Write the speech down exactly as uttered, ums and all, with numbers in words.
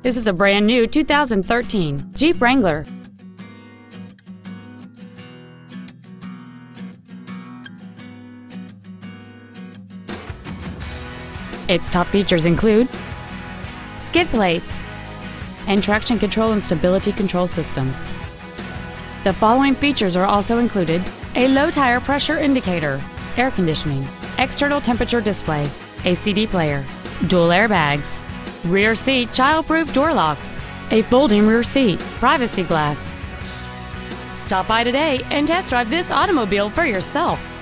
This is a brand new two thousand thirteen Jeep Wrangler. Its top features include skid plates and traction control and stability control systems. The following features are also included: a low tire pressure indicator, air conditioning, external temperature display, a C D player, dual airbags, rear seat child-proof door locks, a folding rear seat, privacy glass. Stop by today and test drive this automobile for yourself.